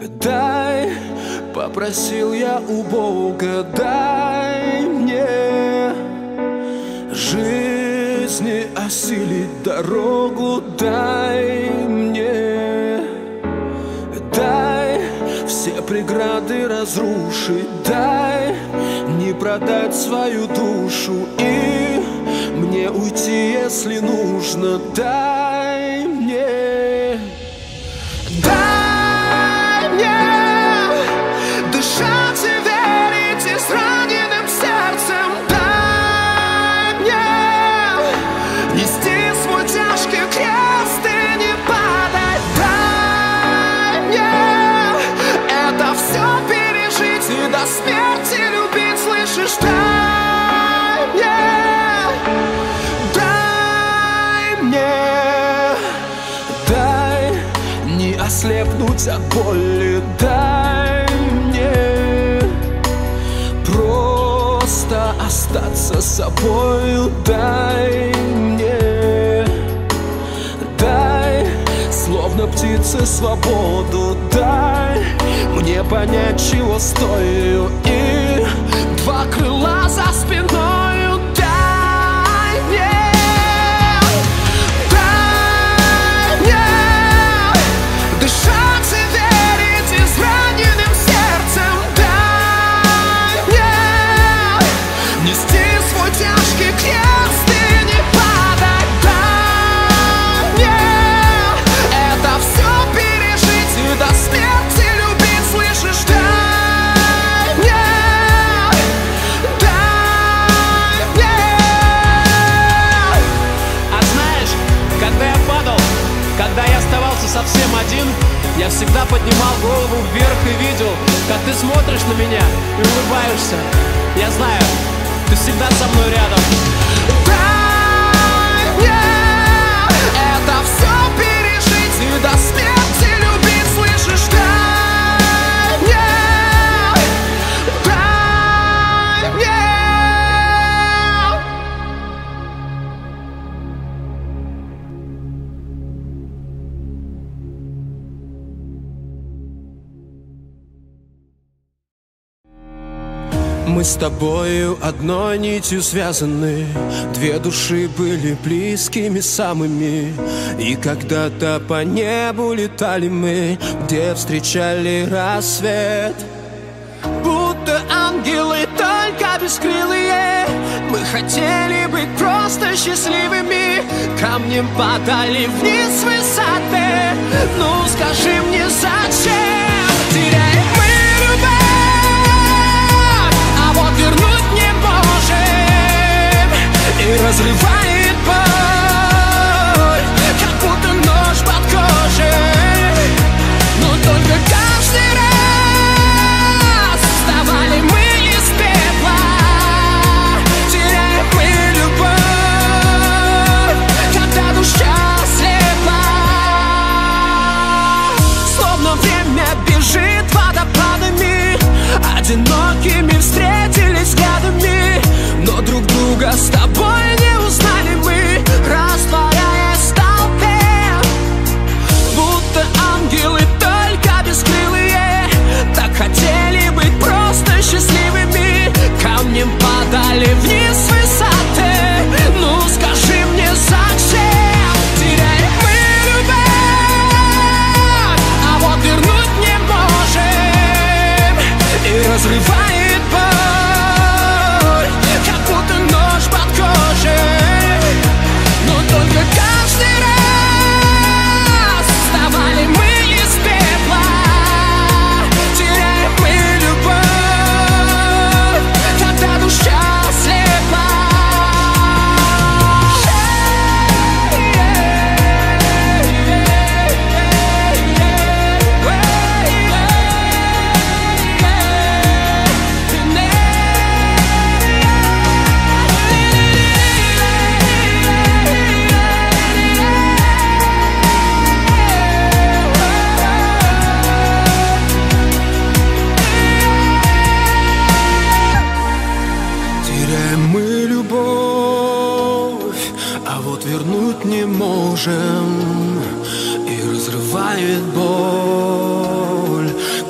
Дай, попросил я у Бога, дай мне жизни осилить дорогу, дай мне. Дай все преграды разрушить, дай не продать свою душу и мне уйти, если нужно, дай мне. Дай мне дышать и верить и с раненым сердцем, дай мне нести свой тяжкий крест и не падать, дай мне это все пережить и до смерти любить, слышишь, дай мне, дай не ослепнуть от боли, дай мне просто остаться собою, дай мне, дай словно птице свободу, дай мне понять, чего стою, и два крыла за спиною, дай мне. Дышать и верить и с раненым сердцем, дай мне нести свой тяжкий крест и не падать, дай мне это все пережить и до смерти любить, слышишь, дай мне, дай мне. А знаешь, когда я падал, когда я оставался совсем один, я всегда поднимал голову вверх и видел, как ты смотришь на меня и улыбаешься. Я знаю, ты всегда со мной рядом. Дай мне это все пережить и до смерти любить, слышишь, дай мне, дай мне. Мы с тобою одной нитью связаны, две души были близкими самыми, и когда-то по небу летали мы, где встречали рассвет. Будто ангелы, только бескрылые, мы хотели быть просто счастливыми, камнем падали вниз с высоты. Ну скажи мне, зачем теряем мы любовь? Вернуть не можем, и разрывает боль, как будто нож под кожей. Но только каждый раз вставали мы из пепла, теряем мы любовь, когда душа слепла. Словно время бежит водопадами, одинокими встретились взглядами, но друг друга с тобой не узнали мы, растворяясь в толпе. Будто ангелы, только бескрылые, так хотели быть просто счастливыми, камнем падали вниз с высоты. Ну скажи мне, зачем теряем мы любовь, а вот вернуть не можем, и разрывает боль, как будто нож под кожей. Но только каждый раз вставали мы из пепла, теряем мы любовь, когда душа слепла. Вернуть не можем, и разрывает боль,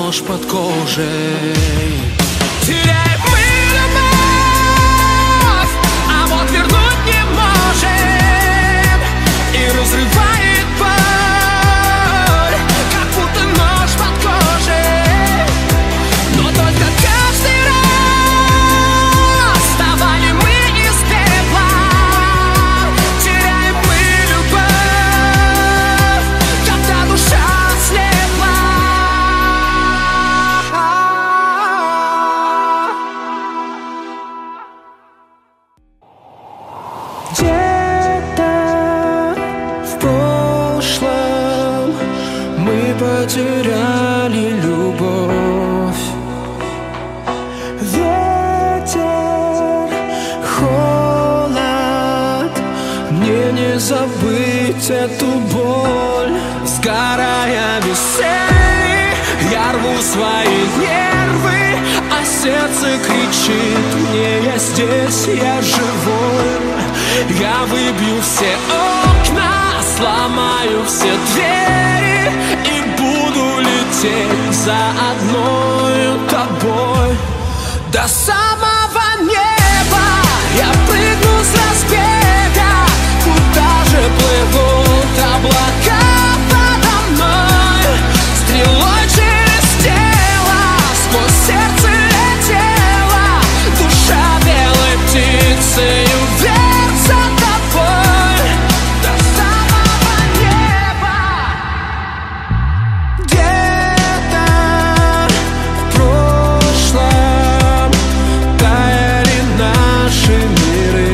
нож под кожей. Теряем мы любовь, а вот вернуть не можем. И разрывает боль, как будто нож под кожей. Но только каждый раз вставали мы из пепла. Теряем мы любовь, когда душа слепла. Где-то в прошлом мы потеряли любовь. Ветер, холод, мне не забыть эту боль. Сгорая без цели, я рву свои нервы, а сердце кричит мне: я здесь, я живой. Я выбью все окна, сломаю все двери и буду лететь за одной тобой до самого неба. Я прыгну с разбега, куда же плывут облака подо мной. Стрелой через тело, сквозь сердце летела душа белой птицею вверх за тобой до самого неба. Где-то в прошлом таяли наши миры.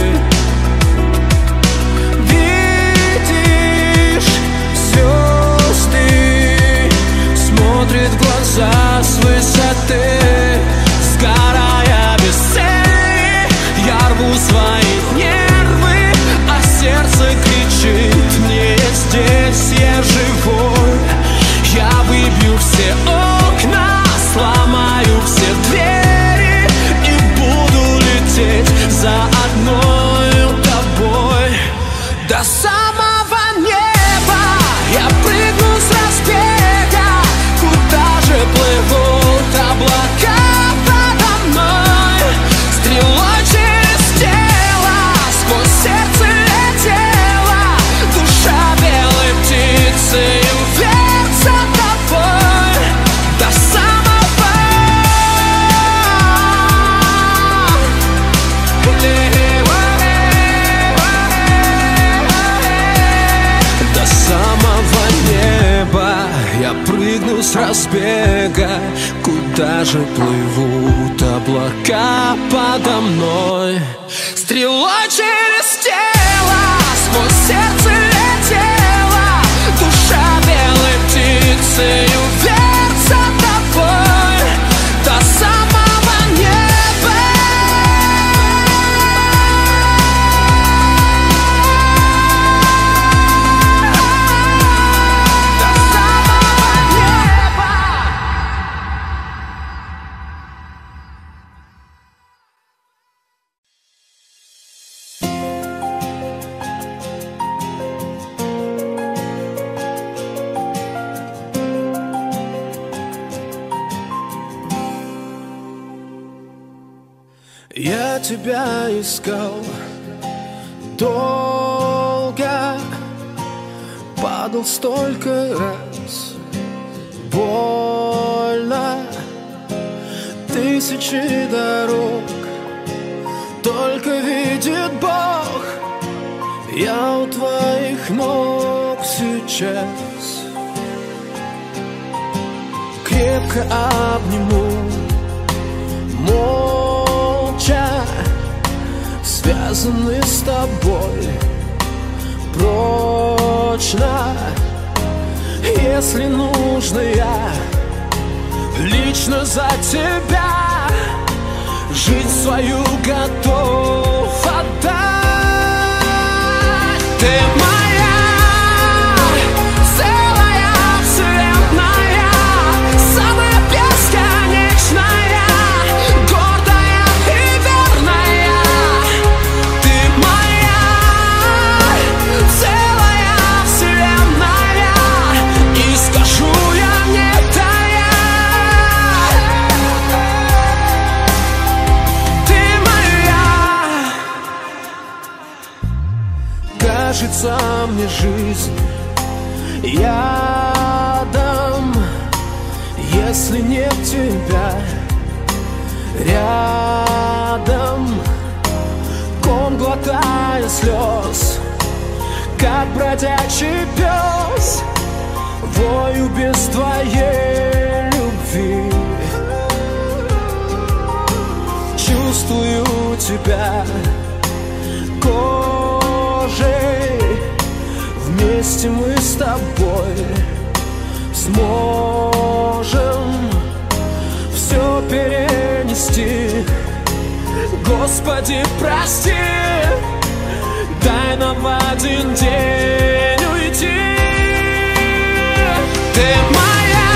Видишь, звезды смотрят в глаза с высоты. Сгорая без цели, я рву свои нервы, а сердце кричит мне: я здесь, я живой. Я выбью все окна, сломаю все двери и буду лететь за одной тобой до самого неба. Я прыгну с разбега, куда же плывут облака подо мной. Стрелой через тело, сквозь сердце летела душа белой птицею вверх за тобой до самого до самого неба. Я прыгну с разбега, куда же плывут облака подо мной. Стрелой через тело, сквозь сердце летела душа белой птицею вверх за тобой до самого неба. До самого неба. Я тебя искал долго, падал столько раз, больно, тысячи дорог только видит Бог. Я у твоих ног сейчас, крепко обниму, молча связаны с тобой прочно. Если нужно, я лично за тебя жизнь свою готов отдать. Ты моя целая вселенная, самая бесконечная, гордая и верная. Ты моя целая вселенная, и скажу я не тая, кажется мне жизнь ядом, если нет тебя рядом. Ком глотая слез, как бродячий пес, вою без твоей любви. Чувствую тебя кожей, вместе мы с тобой сможем все перенести. Господи, прости, дай нам в один день уйти. Ты моя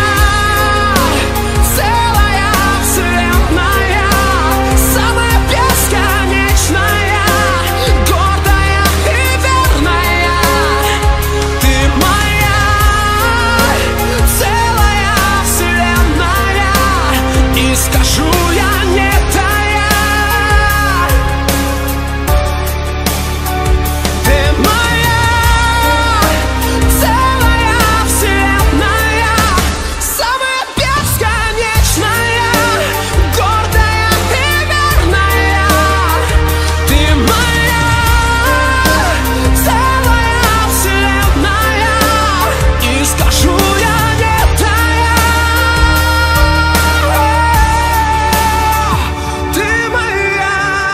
целая вселенная, самая бесконечная, гордая и верная. Ты моя целая вселенная, и скажу я не тая. Ты моя целая вселенная, самая бесконечная, гордая и верная. Ты моя целая вселенная, и скажу я не тая. Ты моя.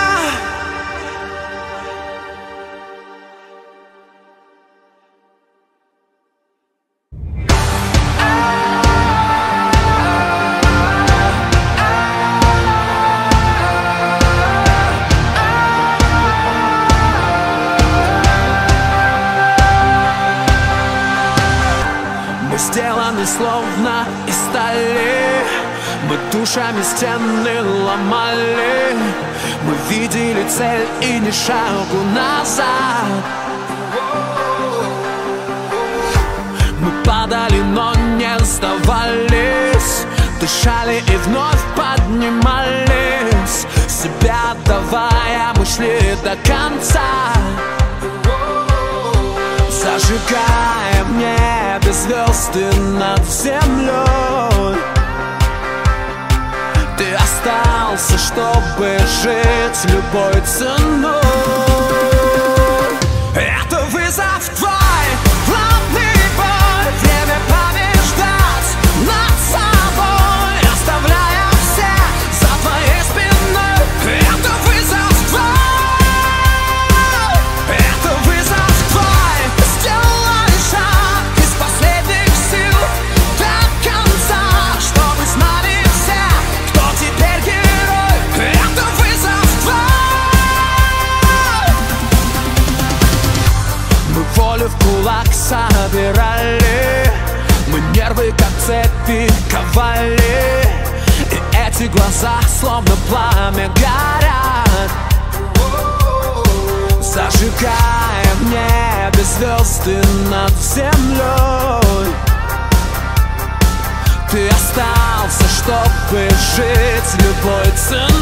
Мы сделаны словно из стали, мы душами стены ломали. Мы видели цель и ни шагу назад. Мы падали, но не сдавались, дышали и вновь поднимались. Себя давая, мы шли до конца, зажигая в небе звезды над землей. Ты остался, чтобы жить любой ценой. Это вызов твой, главный бой, время побеждать над собой, оставляя всех за твоей спиной. Это вызов твой, это вызов твой. Сделай шаг из последних сил до конца, чтобы знали все, кто теперь герой. Это вызов твой. Мы волю в кулак собирали, мы нервы как цепи ковали, и эти глаза словно пламя горят, зажигая в небе звезды над землей. Ты остался, чтобы жить любой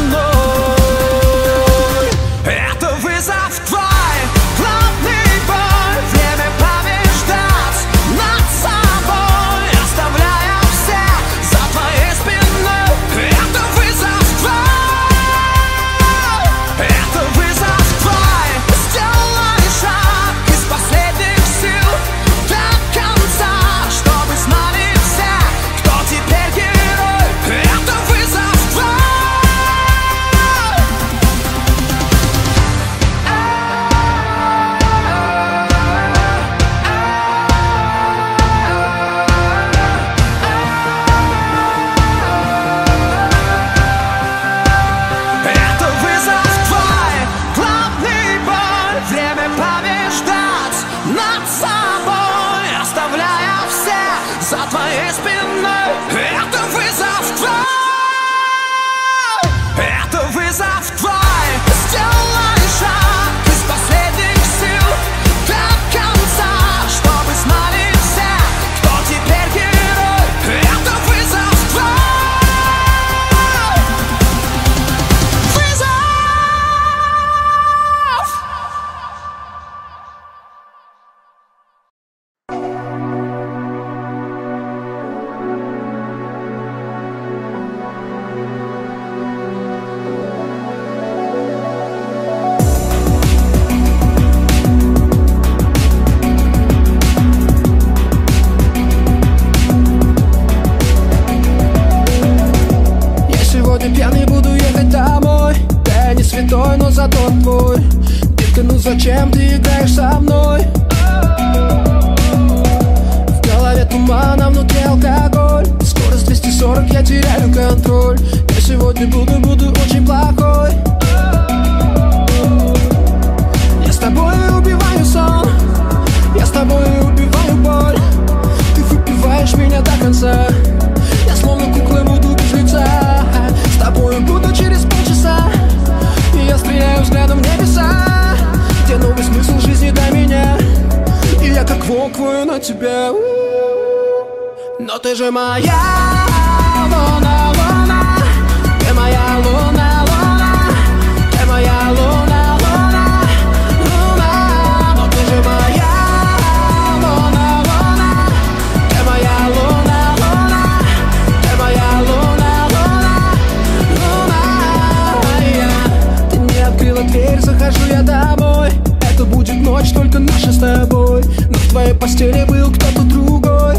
ценой. Это вызов твой, главный бой, время побеждать над собой, оставляя всех за твоей спиной. Это вызов твой, это вызов твой. Сделай шаг из последних сил до конца, чтобы знали все, кто теперь герой. Это вызов твой. Это вызов твой, главный бой, время побеждать над собой, оставляя всех за твоей спиной. Это вызов твой, это вызов твой. Сделай шаг из последних сил до конца, чтобы знали все, кто теперь герой. Это вызов твой, вызов. зачем ты играешь со мной? В голове туман, а внутри алкоголь. Скорость 240, я теряю контроль. Я сегодня буду очень плохой. Я с тобой убиваю сон, я с тобой убиваю боль. Ты выпиваешь меня до конца, я словно кукла буду без лица. С тобой буду через полчаса, и я стреляю взглядом в небеса, где новый смысл жизни для меня. И я как волк вою на тебя. Но ты же моя луна, луна. Ты моя луна, луна. Ты моя луна, луна, луна. Но ты же моя луна, луна. Ты моя луна, луна. Ты моя луна, луна, луна. Ты не открыла дверь, захожу я домой. Это будет ночь только наша с тобой, но в твоей постели был кто-то другой.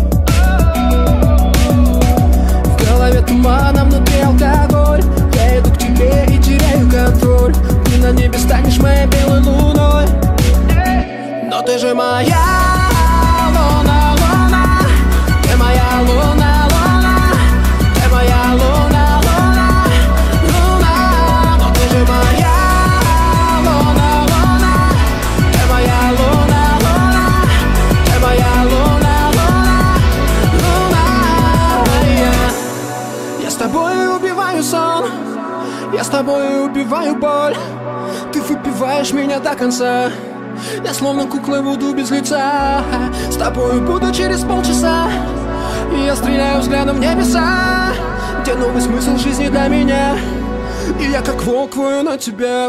В голове туман, а внутри алкоголь. Я иду к тебе и теряю контроль. Ты на небе станешь моей белой луной. Но ты же моя луна, луна. Ты моя луна, луна. Ты моя луна, луна, луна. Но ты же моя луна, луна. Ты моя луна, луна. Ты моя луна, луна, луна. Я с тобой убиваю сон, я с тобой убиваю боль. Ты выпиваешь меня до конца, я словно кукла буду без лица. С тобой буду через полчаса, и я стреляю взглядом в небеса, где новый смысл жизни для меня. И я как волк вою на тебя.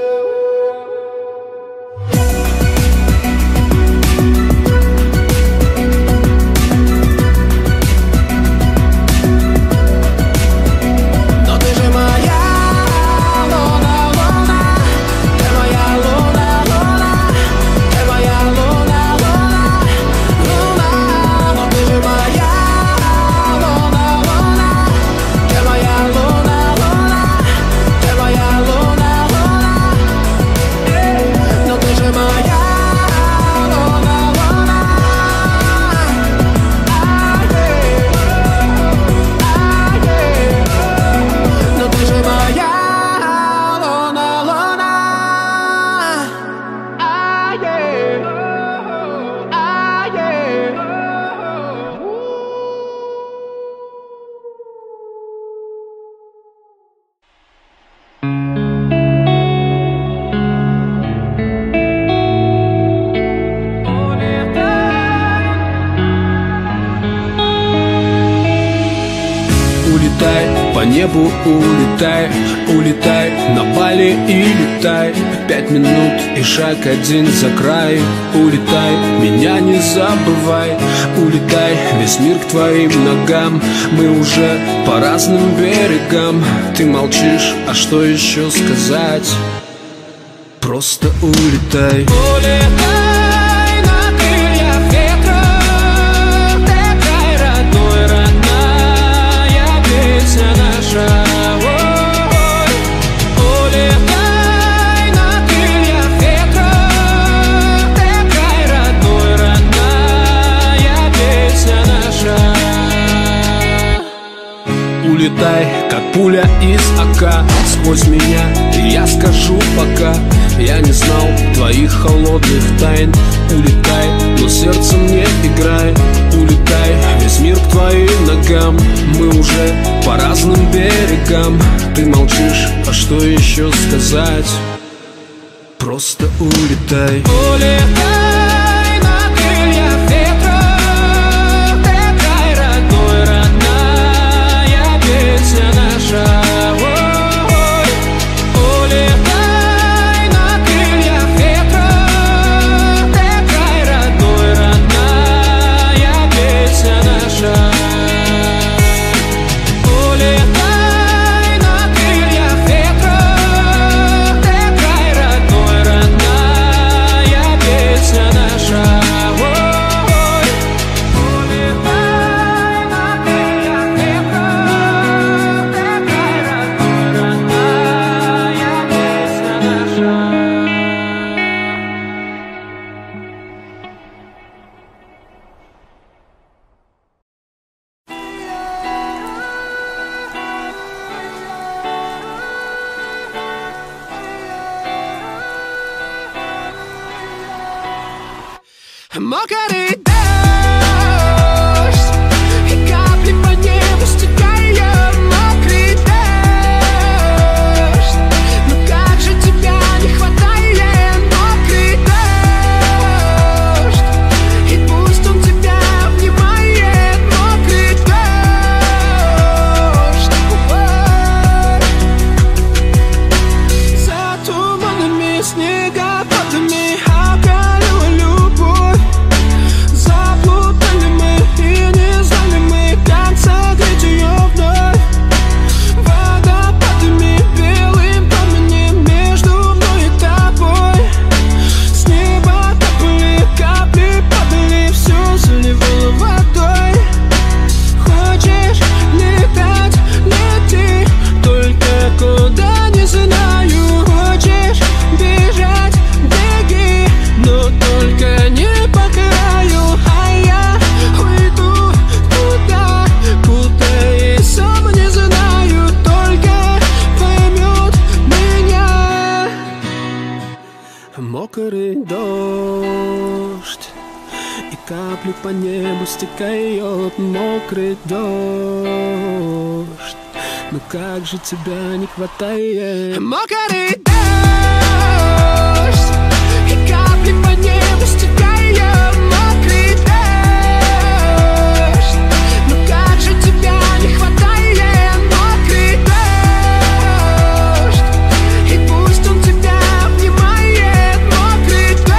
По небу улетай, улетай на Бали и летай. 5 минут и шаг один за край. Улетай, меня не забывай. Улетай, весь мир к твоим ногам. Мы уже по разным берегам. Ты молчишь, а что еще сказать? Просто улетай. Улетай на крыльях ветра. Такая родной, родная песня наша. Ой, улетай на крыльях ветра. Такая родной, родная песня наша. Улетай, как пуля из АК, сквозь меня, и я скажу пока. Я не знал твоих холодных тайн. Улетай, но сердцем не играй. Улетай, весь мир к твоим ногам. Мы уже по разным берегам. Ты молчишь, а что еще сказать? Просто улетай. Улетай на крыльях ветра. Такая родной, родная песня наша. Наша Мокрый дождь, и капли по небу стекают. Мокрый дождь, ну как же тебя не хватает. Мокрый дождь, и пусть он тебя обнимает. Мокрый дождь, за туманами, снегопадами околела любовь. Заплутали мы и не знали мы, как согреть ее вновь. Водопадами, белым пламенем между мной и тобой. С неба капали, капли падали, все заливало водой. Хочешь летать, лети, только куда не знаю. Хочешь бежать, беги, но только не по краю. А я уйду туда, куда и сам не знаю. Только поймет меня. Мокрый дождь, и капли по небу стекают. Мокрый дождь, ну как же тебя не хватает. Мокрый дождь, и капли по небу стекают. Мокрый дождь, ну как же тебя не хватает. Мокрый дождь, и пусть он тебя обнимает. Мокрый дождь,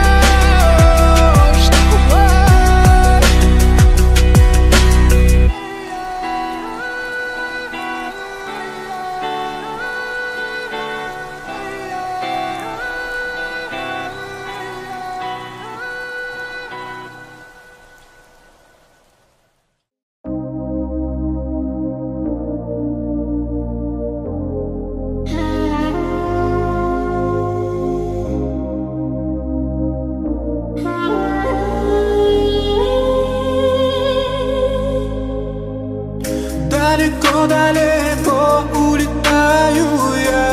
далеко-далеко улетаю я.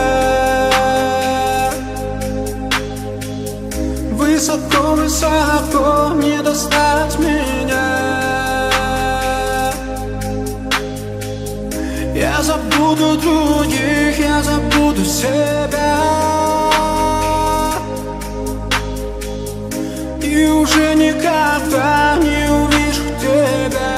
Высоко-высоко не достать меня. Я забуду других, я забуду себя. И уже никогда не увижу тебя.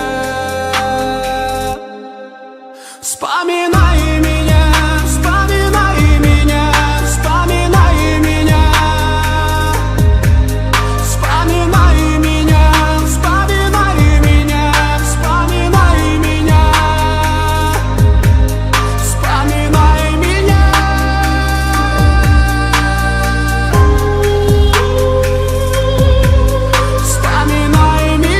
Вспоминай меня, вспоминай меня, вспоминай меня. Вспоминай меня, вспоминай меня, вспоминай меня. Вспоминай меня. Вспоминай меня.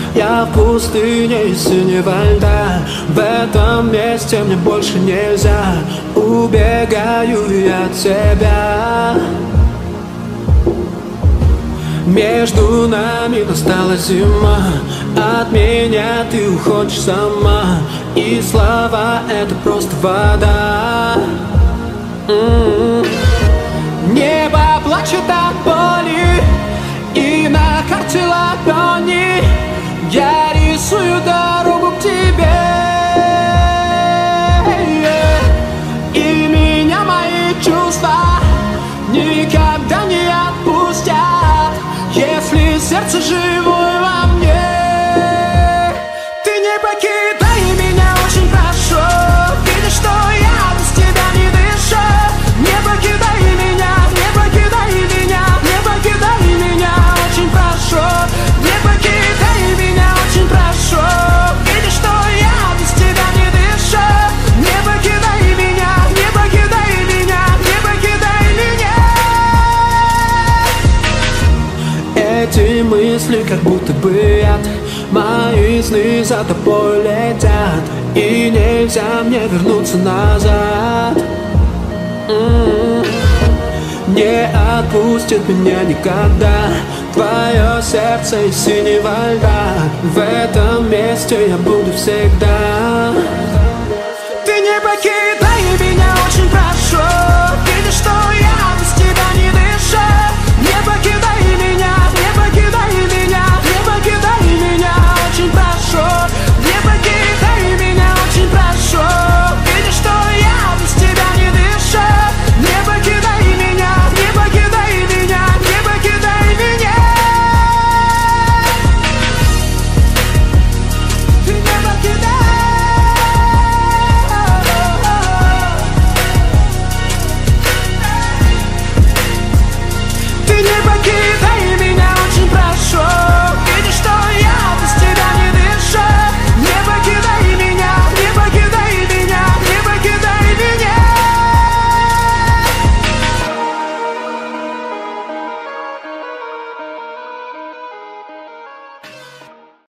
Я в пустыне из синего льда. В этом месте мне больше нельзя. Убегаю я от тебя. Между нами настала зима. От меня ты уходишь сама. И слова — это просто вода. Небо плачет от боли, и на карте ладони я рисую дорогу к тебе. И меня мои чувства никогда не отпустят, если сердце живое во мне. Ты не покидай меня, очень прошу. Видишь, что я без тебя не дышу. Не покидай меня, не покидай меня, не покидай меня, очень прошу. Не покидай меня, очень прошу. Видишь, что я без тебя не дышу. Не покидай меня, не покидай меня, не покидай меня. Эти мысли как будто бы яд. Мои сны за тобой летят, и нельзя мне вернуться назад. Не отпустит меня никогда твое сердце из синего льда. В этом месте я буду всегда.